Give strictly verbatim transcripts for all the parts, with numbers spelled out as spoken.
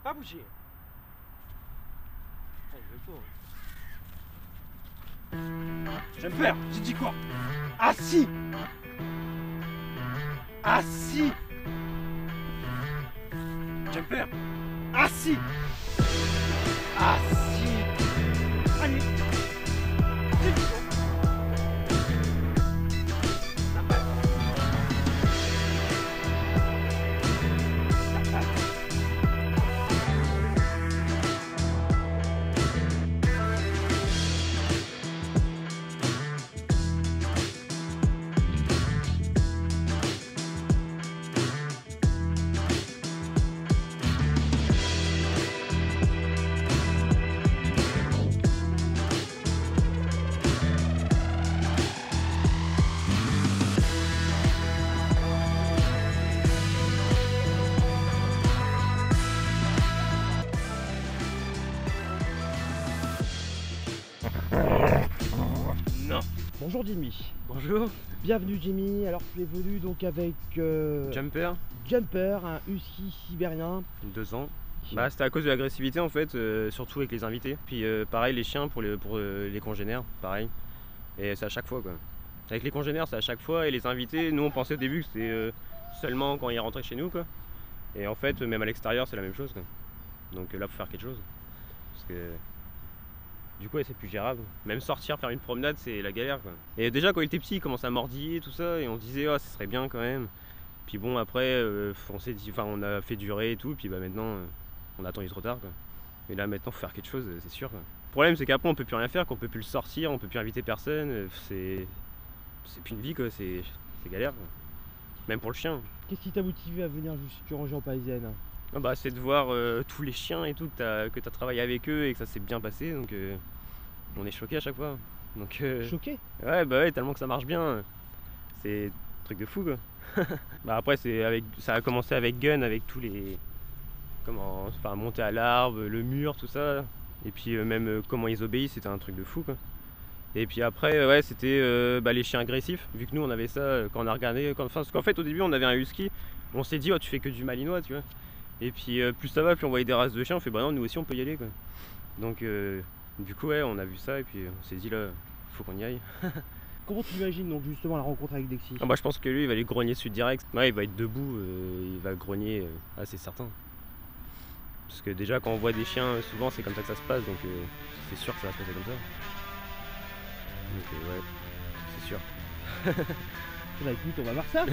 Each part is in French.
Pas bouger. Ah, il veut pas. Hein. Je vais me faire. Tu dis quoi? Assis. Assis. Jumper. Assis. Assis. Allez. Tu dis quoi? Non. Bonjour Jimmy. Bonjour. Bienvenue Jimmy. Alors tu es venu donc avec euh, Jumper. Jumper, un husky sibérien. Deux ans. Bah, c'était à cause de l'agressivité en fait, euh, surtout avec les invités. Puis euh, pareil les chiens pour, les, pour euh, les congénères, pareil. Et c'est à chaque fois quoi. Avec les congénères c'est à chaque fois et les invités, nous on pensait au début que c'était euh, seulement quand ils rentraient chez nous quoi. Et en fait même à l'extérieur c'est la même chose quoi. Donc euh, là faut faire quelque chose. Parce que du coup ouais, c'est plus gérable. Même sortir faire une promenade c'est la galère quoi. Et déjà quand il était petit il commençait à mordiller tout ça et on se disait oh, ça serait bien quand même. Puis bon après euh, on s'est dit, enfin on a fait durer et tout, puis bah maintenant euh, on a attendu trop tard quoi. Et là maintenant faut faire quelque chose, c'est sûr quoi. Le problème c'est qu'après on peut plus rien faire, qu'on peut plus le sortir, on peut plus inviter personne, c'est c'est plus une vie quoi, c'est galère quoi. Même pour le chien. Qu'est-ce qui t'a motivé à venir jusqu'en région parisienne? Ah bah c'est de voir euh, tous les chiens et tout, que t'as que t'as travaillé avec eux et que ça s'est bien passé, donc euh, on est choqué à chaque fois. Donc euh, Choqué? ouais bah ouais, tellement que ça marche bien, c'est un truc de fou quoi. Bah après c'est avec, ça a commencé avec Gun, avec tous les comment, enfin monter à l'arbre, le mur, tout ça. Et puis euh, même euh, comment ils obéissent, c'était un truc de fou quoi. Et puis après euh, ouais c'était euh, bah, les chiens agressifs, vu que nous on avait ça euh, quand on a regardé, quand, enfin, parce qu'en fait au début on avait un husky, on s'est dit oh tu fais que du malinois tu vois. Et puis euh, plus ça va, plus on voyait des races de chiens, on fait bah non nous aussi on peut y aller quoi. Donc euh, du coup ouais on a vu ça et puis on s'est dit là faut qu'on y aille. Comment tu imagines donc justement la rencontre avec Dexy? Ah bah je pense que lui il va aller grogner dessus direct. Ouais il va être debout, euh, il va grogner, euh, ah c'est certain. Parce que déjà quand on voit des chiens souvent c'est comme ça que ça se passe, donc euh, c'est sûr que ça va se passer comme ça. Donc euh, ouais, c'est sûr. Bah écoute, on va voir ça.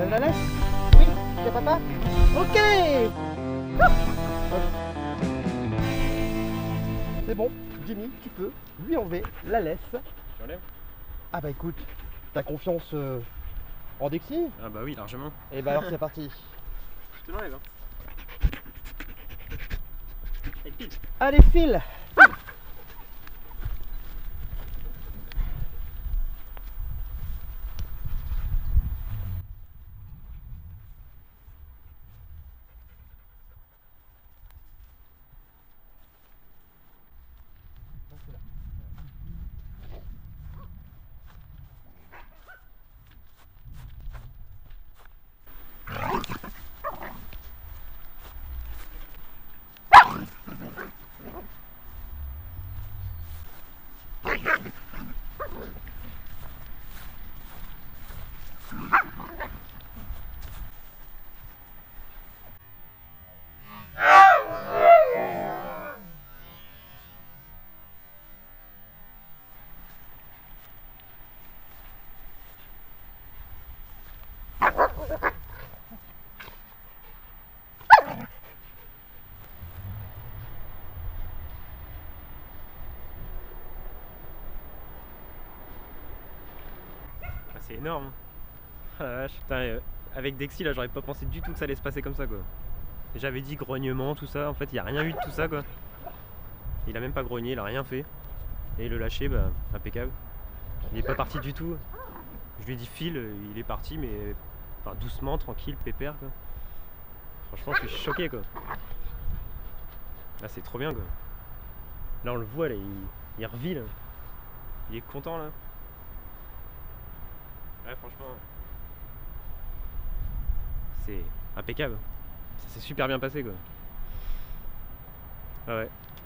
Enlève la laisse. Oui, c'est papa. Ok. Hop. Hop. C'est bon, Jimmy, tu peux lui enlever la laisse. J'enlève. Ah bah écoute, t'as confiance euh, en Dexy? Ah bah oui, largement. Et bah alors c'est parti. Je te l'enlève. Hein. Et file. Allez, file. C'est énorme. Ah la vache. Putain, euh, avec Dexy là, j'aurais pas pensé du tout que ça allait se passer comme ça quoi. J'avais dit grognement, tout ça. En fait, il n'y a rien eu de tout ça quoi. Il a même pas grogné, il a rien fait. Et le lâcher, bah, impeccable. Il est pas parti du tout. Je lui ai dit file, il est parti, mais enfin, doucement, tranquille, pépère quoi. Franchement, je suis choqué quoi. Là, c'est trop bien quoi. Là, on le voit là, il, il revit là. Il est content là. Ouais, franchement, c'est impeccable. Ça s'est super bien passé quoi. Ah ouais.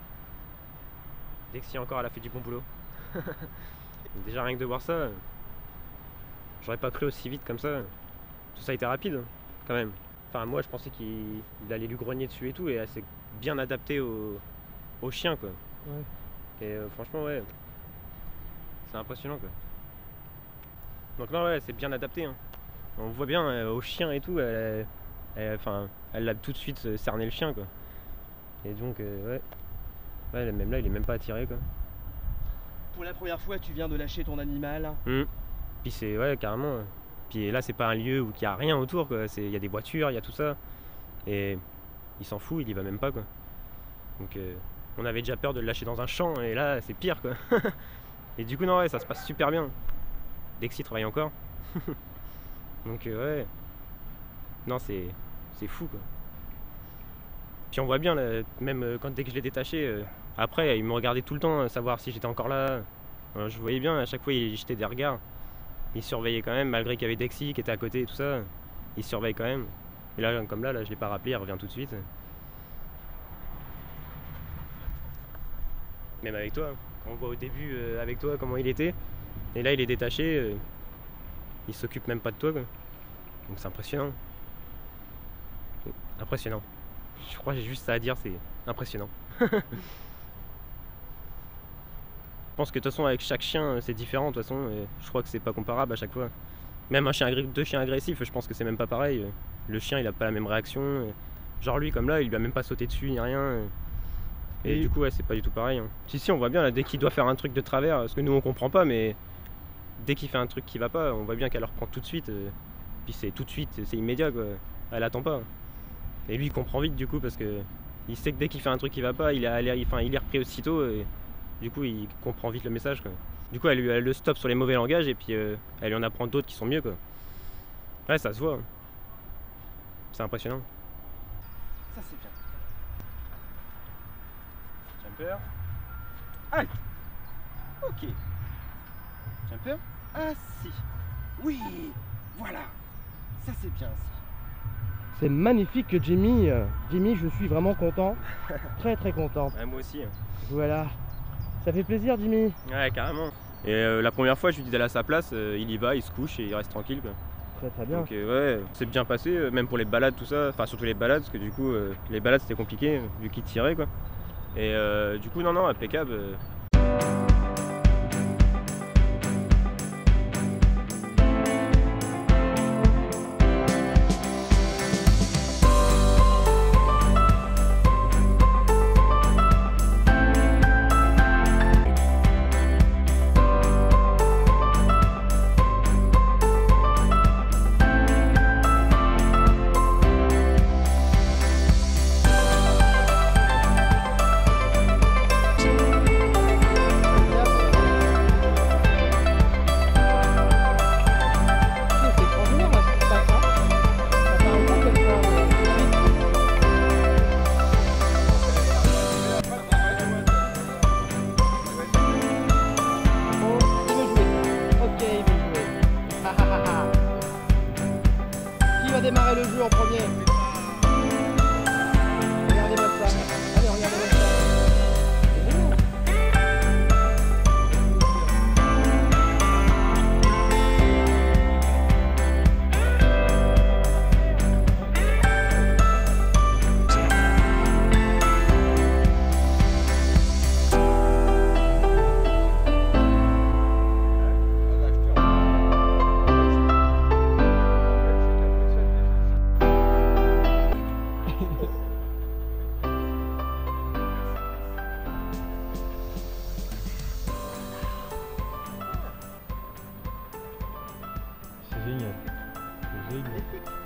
Dexy encore, elle a fait du bon boulot. Déjà rien que de voir ça, j'aurais pas cru aussi vite comme ça. Tout ça a été rapide quand même. Enfin moi je pensais qu'il allait lui grogner dessus et tout, et elle s'est bien adaptée au, au chien quoi. Ouais. Et euh, franchement ouais, c'est impressionnant quoi. Donc non ouais, c'est bien adapté. Hein. On voit bien euh, au chien et tout, elle, elle, enfin, elle a tout de suite euh, cerné le chien quoi. Et donc euh, ouais. Ouais, même là il est même pas attiré quoi. Pour la première fois tu viens de lâcher ton animal. Mmh. Puis c'est ouais carrément. Puis là c'est pas un lieu où il y a rien autour quoi. Il y a des voitures, il y a tout ça. Et il s'en fout, il y va même pas quoi. Donc euh, on avait déjà peur de le lâcher dans un champ et là c'est pire quoi. Et du coup non ouais ça se passe super bien. Dexy travaille encore. Donc euh, ouais. Non c'est c'est fou quoi. Puis on voit bien là, même euh, quand dès que je l'ai détaché, euh, après il me regardait tout le temps, euh, savoir si j'étais encore là. Alors, je voyais bien à chaque fois il jetait des regards. Il surveillait quand même, malgré qu'il y avait Dexy qui était à côté et tout ça. Il surveille quand même. Et là comme là, là je l'ai pas rappelé, il revient tout de suite. Même avec toi, quand on voit au début euh, avec toi comment il était. Et là il est détaché, euh, il s'occupe même pas de toi quoi. Donc c'est impressionnant. Impressionnant. Je crois que j'ai juste ça à dire, c'est impressionnant. Je pense que de toute façon avec chaque chien c'est différent de toute façon, et je crois que c'est pas comparable à chaque fois. Même un chien deux chiens agressifs, je pense que c'est même pas pareil. Le chien il a pas la même réaction. Genre lui comme là il lui a même pas sauté dessus ni rien. Et, et du coup ouais c'est pas du tout pareil. Hein. Si si on voit bien là dès qu'il doit faire un truc de travers, parce que nous on comprend pas, mais dès qu'il fait un truc qui va pas, on voit bien qu'elle le reprend tout de suite. Puis c'est tout de suite, c'est immédiat quoi. Elle attend pas. Et lui il comprend vite du coup parce que il sait que dès qu'il fait un truc qui va pas, il est, enfin, il est repris aussitôt et du coup il comprend vite le message quoi. Du coup elle, elle le stoppe sur les mauvais langages et puis euh, elle lui en apprend d'autres qui sont mieux quoi. Ouais ça se voit. C'est impressionnant. Ça c'est bien. Jumper. Halte. Ok. Jumper. Assis. Oui. Voilà. Ça c'est bien ça. C'est magnifique Jimmy. Jimmy, je suis vraiment content. Très très content. Ouais, moi aussi. Voilà. Ça fait plaisir Jimmy. Ouais carrément. Et euh, la première fois je lui dis d'aller à sa place, euh, il y va, il se couche et il reste tranquille quoi. Très très bien. Donc euh, ouais, c'est bien passé, euh, même pour les balades tout ça, enfin surtout les balades parce que du coup euh, les balades c'était compliqué vu qu'il tirait quoi. Et euh, du coup non non impeccable. Euh, démarrer le jeu en premier. Regardez-moi ça. Allez, regardez-moi ça. C'est génial. C'est génial.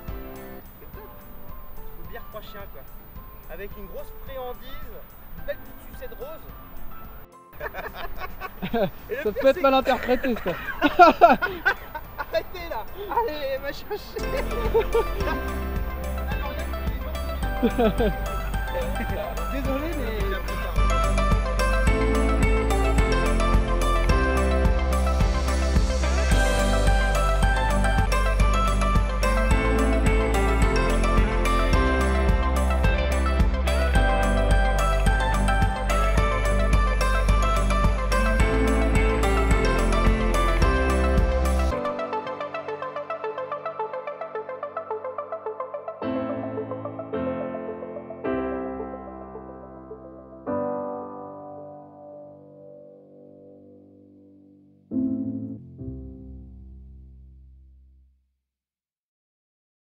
Faut bien trois chiens quoi. Avec une grosse friandise, une belle petite sucette rose. Ça peut être mal interprété ça. Arrêtez là. Allez, va chercher. Désolé mais...